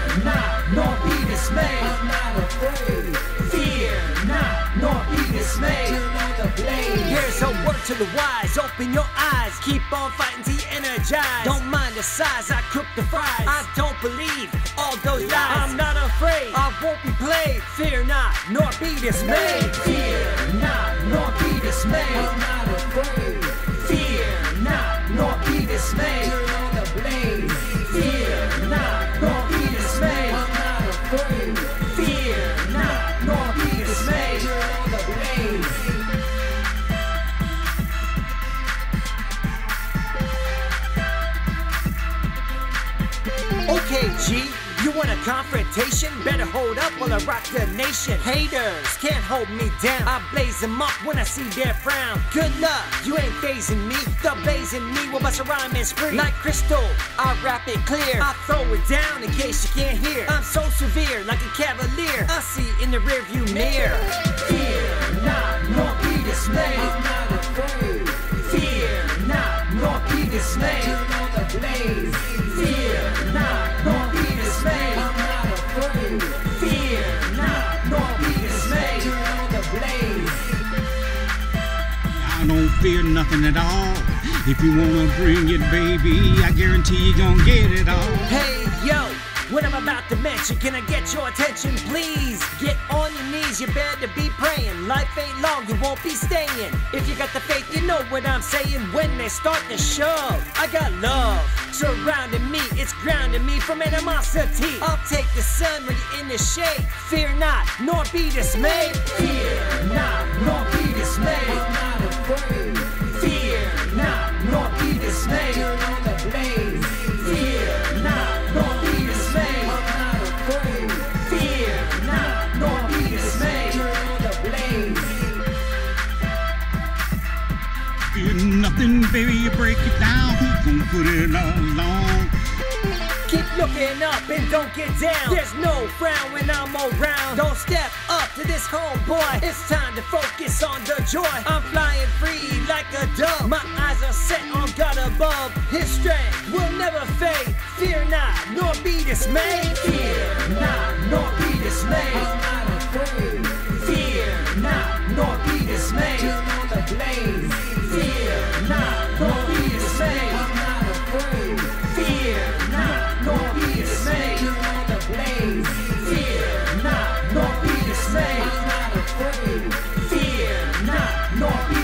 not, nor be dismayed. I'm not afraid. Fear not, nor be dismayed. Turn on the blaze. Here's a word to the wise. Open your eyes. Keep on fighting till you energize. Don't mind the size. I cook the fries. I don't believe all those lies. I'm not afraid. I won't be played. Fear not, nor be dismayed. Fear not, nor be dismayed. I'm not afraid. Fear not, nor be dismayed. Turn on the blaze. Fear not, nor be dismayed. I'm not afraid. Fear not, nor be dismayed. Turn on the blaze. Okay, G, you want a confrontation? Better hold up while I rock the nation. Haters can't hold me down. I blaze them up when I see their frown. Good luck, you ain't phasing me. The blaze in me will bust a rhyme and spree. Like crystal, I rap it clear. I throw it down in case you can't hear. I'm so severe, like a cavalier. I see in the rearview mirror. Fear not, nor be dismayed. I'm not afraid. Fear not, nor be dismayed. Turn on the blaze. Fear not, nor be dismayed. I'm not afraid. Fear not, nor be dismayed. Turn on the blaze. I don't fear nothing at all. If you wanna bring it, baby, I guarantee you gon' get it all. Hey, yo, what I'm about to mention, can I get your attention, please? Get on your knees, you better be praying. Life ain't long, you won't be staying. If you got the faith, you know what I'm saying. When they start to shove, I got love surrounding me, it's grounding me from animosity. I'll take the sun when you're in the shade. Fear not, nor be dismayed. Fear not, nor be dismayed. I'm not afraid. Fear not, nor be dismayed. Turn on the blaze. Fear not, nor be dismayed. I'm not afraid. Fear not, nor be dismayed. Turn on the blaze. Fear nothing, baby, you break it down. Gonna put it all on. Keep looking up and don't get down. There's no frown when I'm around. Don't step up to this homeboy. It's time to focus on the joy. I'm flying free like a dove. My eyes are set on God above. His strength will never fade. Fear not, nor be dismayed. Fear not, nor be dismayed. I'm not afraid. Fear not, nor be dismayed. Turn on the blaze. Fear not, nor be dismayed. I'm not afraid. Fear not, nor be dismayed. Turn on the blaze. Fear not, nor be dismayed. I'm not afraid. Fear not, nor be